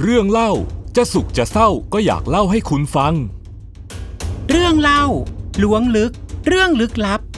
เรื่องเล่าจะสุขจะเศร้าก็อยากเล่าให้คุณฟังเรื่องเล่าล้วงลึกเรื่องลึกลับ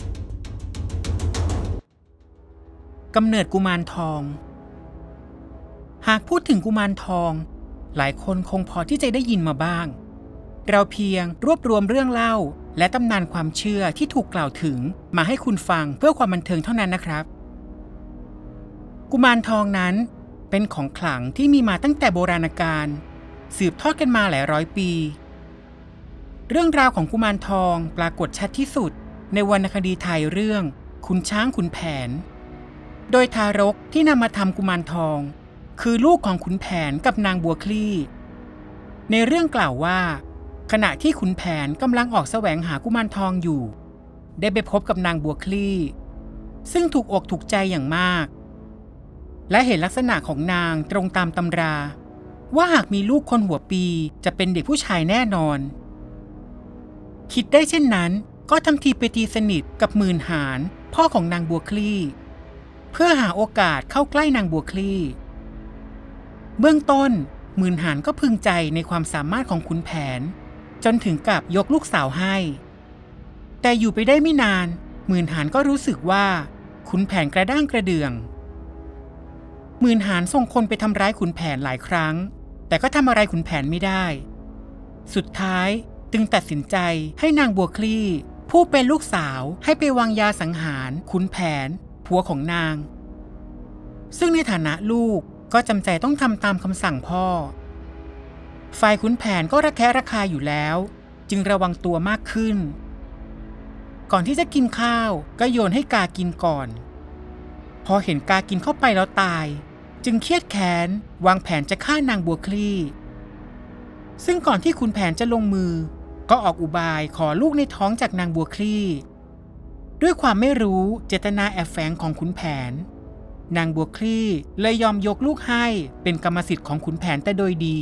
กำเนิดกุมารทองหากพูดถึงกุมารทองหลายคนคงพอที่จะได้ยินมาบ้างเราเพียงรวบรวมเรื่องเล่าและตำนานความเชื่อที่ถูกกล่าวถึงมาให้คุณฟังเพื่อความบันเทิงเท่านั้นนะครับกุมารทองนั้นเป็นของขลังที่มีมาตั้งแต่โบราณกาลสืบทอดกันมาหลายร้อยปีเรื่องราวของกุมารทองปรากฏชัดที่สุดในวรรณคดีไทยเรื่องขุนช้างขุนแผนโดยทารกที่นำมาทำกุมารทองคือลูกของขุนแผนกับนางบัวคลี่ในเรื่องกล่าวว่าขณะที่ขุนแผนกำลังออกแสวงหากุมารทองอยู่ได้ไปพบกับนางบัวคลี่ซึ่งถูกอกถูกใจอย่างมากและเห็นลักษณะของนางตรงตามตำราว่าหากมีลูกคนหัวปีจะเป็นเด็กผู้ชายแน่นอนคิดได้เช่นนั้นก็ทำทีไปตีสนิทกับหมื่นหาญพ่อของนางบัวคลี่เพื่อหาโอกาสเข้าใกล้นางบัวคลี่เบื้องต้นหมื่นหาญก็พึงใจในความสามารถของขุนแผนจนถึงกับยกลูกสาวให้แต่อยู่ไปได้ไม่นานหมื่นหาญก็รู้สึกว่าขุนแผนกระด้างกระเดื่องหมื่นหาญส่งคนไปทำร้ายขุนแผนหลายครั้งแต่ก็ทำอะไรขุนแผนไม่ได้สุดท้ายจึงตัดสินใจให้นางบัวคลี่ผู้เป็นลูกสาวให้ไปวางยาสังหารขุนแผนผัวของนางซึ่งในฐานะลูกก็จำใจต้องทำตามคำสั่งพ่อฝ่ายขุนแผนก็ระแคะระคายอยู่แล้วจึงระวังตัวมากขึ้นก่อนที่จะกินข้าวก็โยนให้กากินก่อนพอเห็นกากินเข้าไปแล้วตายจึงเครียดแค้นวางแผนจะฆ่านางบัวคลี่ซึ่งก่อนที่ขุนแผนจะลงมือก็ออกอุบายขอลูกในท้องจากนางบัวคลี่ด้วยความไม่รู้เจตนาแอบแฝงของขุนแผนนางบัวคลี่เลยยอมยกลูกให้เป็นกรรมสิทธิ์ของขุนแผนแต่โดยดี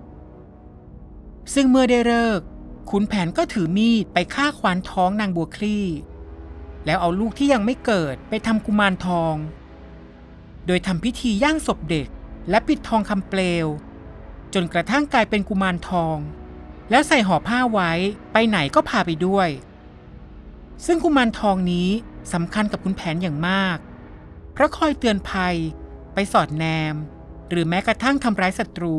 ซึ่งเมื่อได้ฤกษ์ขุนแผนก็ถือมีดไปฆ่าควานท้องนางบัวคลี่แล้วเอาลูกที่ยังไม่เกิดไปทำกุมารทองโดยทำพิธีย่างศพเด็กและปิดทองคำเปลวจนกระทั่งกลายเป็นกุมารทองแล้วใส่ห่อผ้าไว้ไปไหนก็พาไปด้วยซึ่งกุมารทองนี้สำคัญกับขุนแผนอย่างมากเพราะคอยเตือนภัยไปสอดแนมหรือแม้กระทั่งทำร้ายศัตรู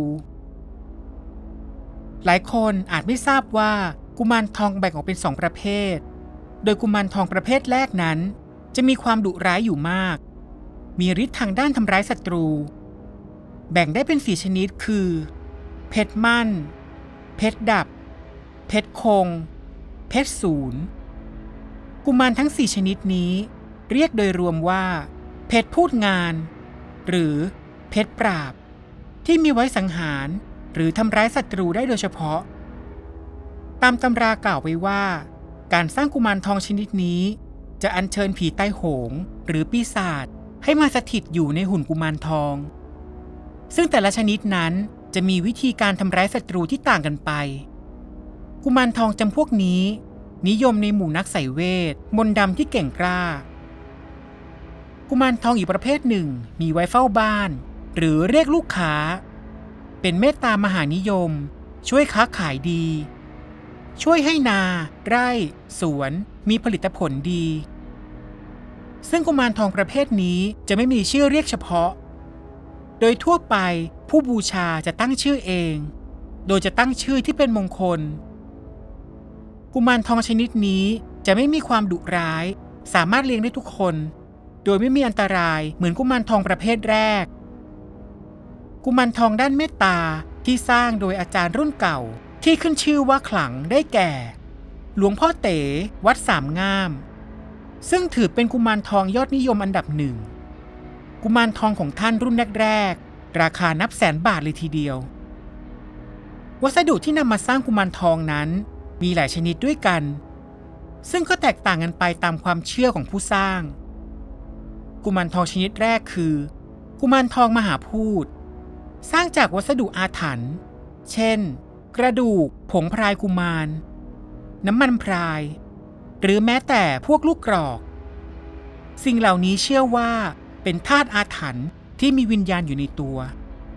หลายคนอาจไม่ทราบว่ากุมารทองแบ่งออกเป็น2ประเภทโดยกุมารทองประเภทแรกนั้นจะมีความดุร้ายอยู่มากมีฤทธิ์ทางด้านทำร้ายศัตรูแบ่งได้เป็น4ชนิดคือเพชรมั่นเพชรดับเพชรคงเพชรศูนย์กุมารทั้ง4ชนิดนี้เรียกโดยรวมว่าเพชรพูดงานหรือเพชรปราบที่มีไว้สังหารหรือทำร้ายศัตรูได้โดยเฉพาะตามตำรากล่าวไว้ว่าการสร้างกุมารทองชนิดนี้จะอัญเชิญผีใต้โหงหรือปีศาจให้มาสถิตอยู่ในหุ่นกุมารทองซึ่งแต่ละชนิดนั้นจะมีวิธีการทำร้ายศัตรูที่ต่างกันไปกุมารทองจำพวกนี้นิยมในหมู่นักไสยเวทมนต์ดำที่เก่งกล้ากุมารทองอีกประเภทหนึ่งมีไว้เฝ้าบ้านหรือเรียกลูกค้าเป็นเมตตามหานิยมช่วยค้าขายดีช่วยให้นาไร่สวนมีผลิตผลดีซึ่งกุมารทองประเภทนี้จะไม่มีชื่อเรียกเฉพาะโดยทั่วไปผู้บูชาจะตั้งชื่อเองโดยจะตั้งชื่อที่เป็นมงคลกุมารทองชนิดนี้จะไม่มีความดุร้ายสามารถเลี้ยงได้ทุกคนโดยไม่มีอันตรายเหมือนกุมารทองประเภทแรกกุมารทองด้านเมตตาที่สร้างโดยอาจารย์รุ่นเก่าที่ขึ้นชื่อว่าขลังได้แก่หลวงพ่อเต๋วัดสามงามซึ่งถือเป็นกุมารทองยอดนิยมอันดับหนึ่งกุมารทองของท่านรุ่นแรกๆราคานับแสนบาทเลยทีเดียววัสดุที่นำมาสร้างกุมารทองนั้นมีหลายชนิดด้วยกันซึ่งก็แตกต่างกันไปตามความเชื่อของผู้สร้างกุมารทองชนิดแรกคือกุมารทองมหาพูดสร้างจากวัสดุอาถรรพ์เช่นกระดูกผงพรายกุมารน้ำมันพรายหรือแม้แต่พวกลูกกรอกสิ่งเหล่านี้เชื่อว่าเป็นธาตุอาถรรพ์ที่มีวิญญาณอยู่ในตัว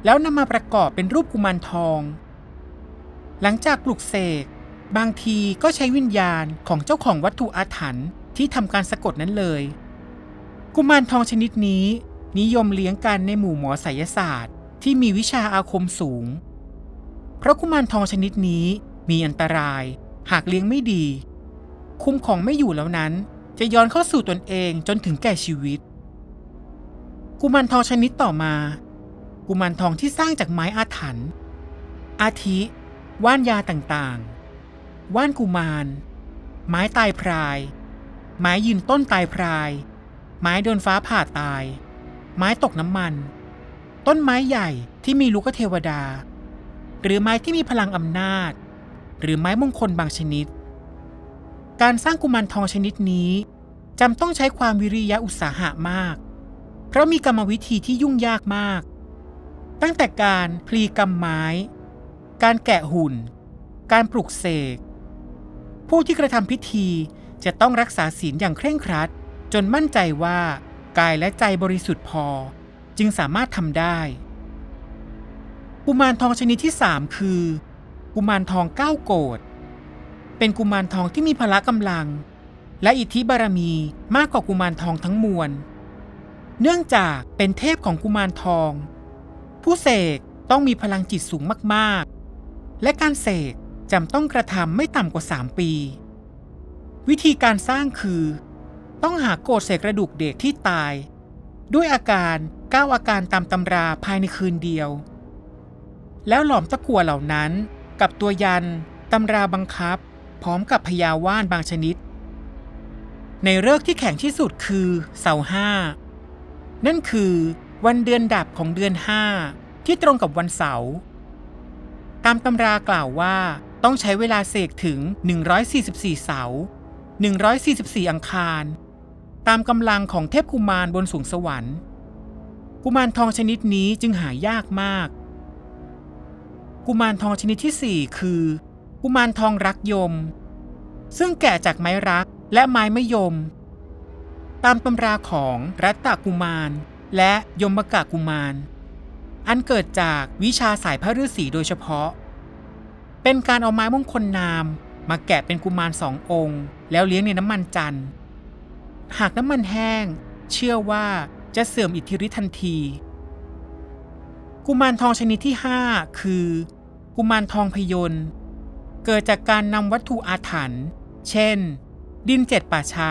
แล้วนำมาประกอบเป็นรูปกุมารทองหลังจากปลุกเสกบางทีก็ใช้วิญญาณของเจ้าของวัตถุอาถรรพ์ที่ทำการสะกดนั้นเลยกุมารทองชนิดนี้นิยมเลี้ยงกันในหมู่หมอไสยศาสตร์ที่มีวิชาอาคมสูงเพราะกุมารทองชนิดนี้มีอันตรายหากเลี้ยงไม่ดีคุมของไม่อยู่แล้วนั้นจะย้อนเข้าสู่ตนเองจนถึงแก่ชีวิตกุมารทองชนิดต่อมากุมารทองที่สร้างจากไม้อาถรรพ์อาทิว่านยาต่างๆว่านกุมารไม้ตายพรายไม้ยืนต้นตายพรายไม้โดนฟ้าผ่าตายไม้ตกน้ำมันต้นไม้ใหญ่ที่มีลูกเทวดาหรือไม้ที่มีพลังอำนาจหรือไม้มงคลบางชนิดการสร้างกุมารทองชนิดนี้จำต้องใช้ความวิริยะอุตสาหะมากเพราะมีกรรมวิธีที่ยุ่งยากมากตั้งแต่การพลีกำไม้การแกะหุ่นการปลุกเสกผู้ที่กระทำพิธีจะต้องรักษาศีลอย่างเคร่งครัดจนมั่นใจว่ากายและใจบริสุทธิ์พอจึงสามารถทำได้กุมารทองชนิดที่3คือกุมารทอง9โกฏเป็นกุมารทองที่มีพละกำลังและอิทธิบารมีมากกว่ากุมารทองทั้งมวลเนื่องจากเป็นเทพของกุมารทองผู้เสกต้องมีพลังจิตสูงมากๆและการเสกจำต้องกระทำไม่ต่ำกว่า3 ปีวิธีการสร้างคือต้องหาโกฏเศษกระดูกเด็กที่ตายด้วยอาการ9อาการตามตำราภายในคืนเดียวแล้วหลอมตะกั่วเหล่านั้นกับตัวยันตำราบังคับพร้อมกับพญาว่านบางชนิดในฤกษ์ที่แข็งที่สุดคือเสาร์5นั่นคือวันเดือนดับของเดือน5ที่ตรงกับวันเสาร์ตามตำรากล่าวว่าต้องใช้เวลาเสกถึง144เสาร์144อังคารตามกำลังของเทพกุมารบนสวงสวรรค์กุมารทองชนิดนี้จึงหายากมากกุมารทองชนิดที่4คือกุมารทองรักยมซึ่งแกะจากไม้รักและไม้มะยมตามตำราของรัตตกุมารและยมกะกุมารอันเกิดจากวิชาสายพระฤาษีโดยเฉพาะเป็นการเอาไม้มงคลนามมาแกะเป็นกุมาร2 องค์แล้วเลี้ยงในน้ำมันจันทร์หากน้ำมันแห้งเชื่อว่าจะเสื่อมอิทธิฤทธิ์ทันทีกุมารทองชนิดที่5คือกุมารทองพยนต์เกิดจากการนำวัตถุอาถรรพ์เช่นดิน7ป่าช้า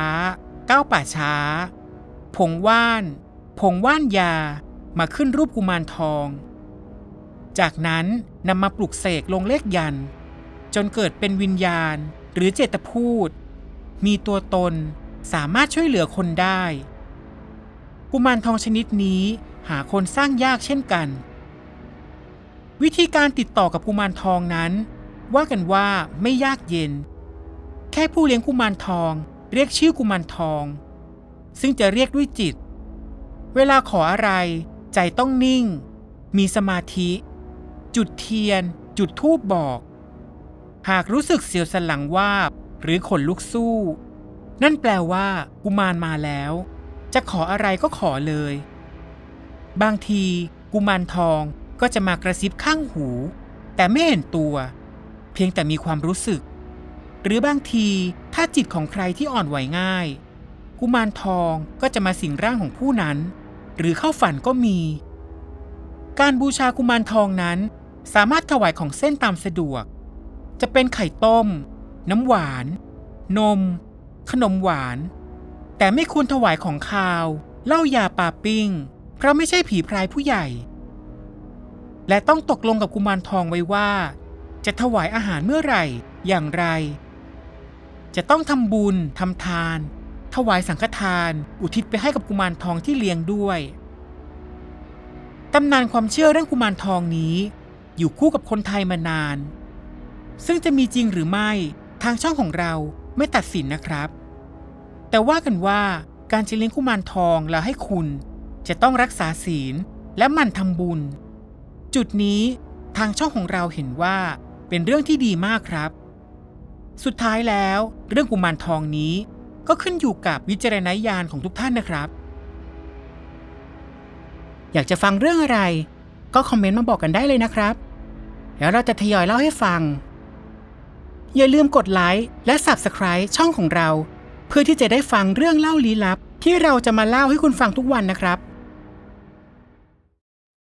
9ป่าช้าผงว่านยามาขึ้นรูปกุมารทองจากนั้นนำมาปลุกเสกลงเลขยันต์จนเกิดเป็นวิญญาณหรือเจตพูดมีตัวตนสามารถช่วยเหลือคนได้กุมารทองชนิดนี้หาคนสร้างยากเช่นกันวิธีการติดต่อกับกุมารทองนั้นว่ากันว่าไม่ยากเย็นแค่ผู้เลี้ยงกุมารทองเรียกชื่อกุมารทองซึ่งจะเรียกด้วยจิตเวลาขออะไรใจต้องนิ่งมีสมาธิจุดเทียนจุดธูปบอกหากรู้สึกเสียวสันหลังวาบหรือขนลุกสู้นั่นแปลว่ากุมารมาแล้วจะขออะไรก็ขอเลยบางทีกุมารทองก็จะมากระซิบข้างหูแต่ไม่เห็นตัวเพียงแต่มีความรู้สึกหรือบางทีถ้าจิตของใครที่อ่อนไหวง่ายกุมารทองก็จะมาสิงร่างของผู้นั้นหรือเข้าฝันก็มีการบูชากุมารทองนั้นสามารถถวายของเส้นตามสะดวกจะเป็นไข่ต้มน้ำหวานนมขนมหวานแต่ไม่ควรถวายของคาวเหล้ายาปลาปิ้งเพราะไม่ใช่ผีพรายผู้ใหญ่และต้องตกลงกับกุมารทองไว้ว่าจะถวายอาหารเมื่อไหร่อย่างไรจะต้องทำบุญทำทานถวายสังฆทานอุทิศไปให้กับกุมารทองที่เลี้ยงด้วยตำนานความเชื่อเรื่องกุมารทองนี้อยู่คู่กับคนไทยมานานซึ่งจะมีจริงหรือไม่ทางช่องของเราไม่ตัดสินนะครับแต่ว่ากันว่าการจะเลี้ยงกุมารทองแล้วให้คุณจะต้องรักษาศีลและหมั่นทำบุญจุดนี้ทางช่องของเราเห็นว่าเป็นเรื่องที่ดีมากครับสุดท้ายแล้วเรื่องกุมารทองนี้ก็ขึ้นอยู่กับวิจารณญาณของทุกท่านนะครับอยากจะฟังเรื่องอะไรก็คอมเมนต์มาบอกกันได้เลยนะครับแล้วเราจะทยอยเล่าให้ฟังอย่าลืมกดไลค์และ Subscribe ช่องของเราเพื่อที่จะได้ฟังเรื่องเล่าลี้ลับที่เราจะมาเล่าให้คุณฟังทุกวันนะครับ